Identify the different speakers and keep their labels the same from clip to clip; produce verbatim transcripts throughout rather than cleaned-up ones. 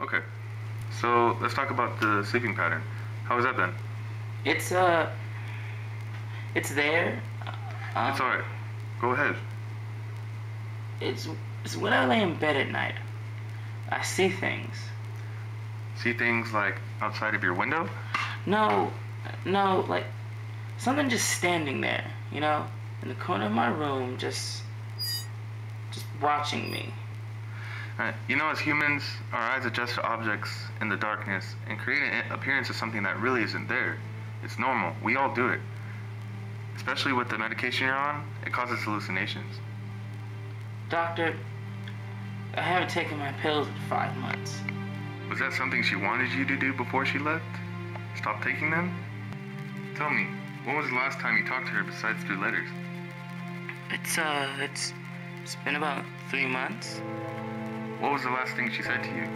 Speaker 1: Okay. So let's talk about the sleeping pattern. How has that been?
Speaker 2: It's uh, it's there. Um,
Speaker 1: It's alright. Go ahead.
Speaker 2: it's it's when I lay in bed at night. I see things.
Speaker 1: See things like outside of your window?
Speaker 2: No, no, like something just standing there, you know, in the corner of my room, just just watching me.
Speaker 1: Alright. You know, as humans, our eyes adjust to objects in the darkness and create an appearance of something that really isn't there. It's normal. We all do it. Especially with the medication you're on, it causes hallucinations.
Speaker 2: Doctor, I haven't taken my pills in five months.
Speaker 1: Was that something she wanted you to do before she left? Stop taking them? Tell me, when was the last time you talked to her besides through letters?
Speaker 2: It's uh, it's it's been about three months.
Speaker 1: What was the last thing she said to you?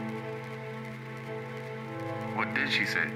Speaker 1: What did she say?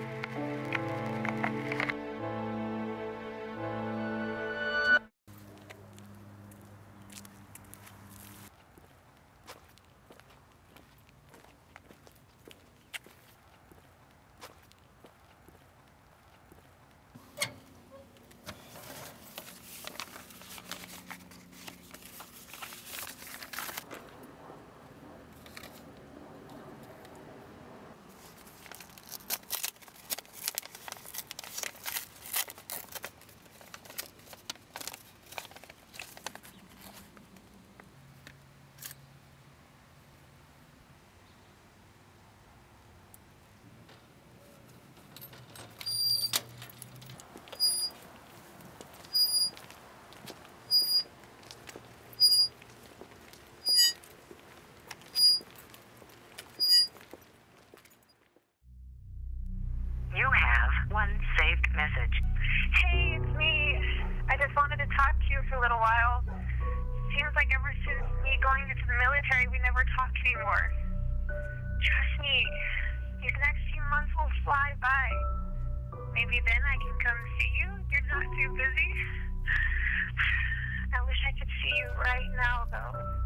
Speaker 3: You have one saved message. Hey, it's me. I just wanted to talk to you for a little while. Seems like ever since me going into the military, we never talked anymore. Trust me, these next few months will fly by. Maybe then I can come see you. You're not too busy. I wish I could see you right now, though.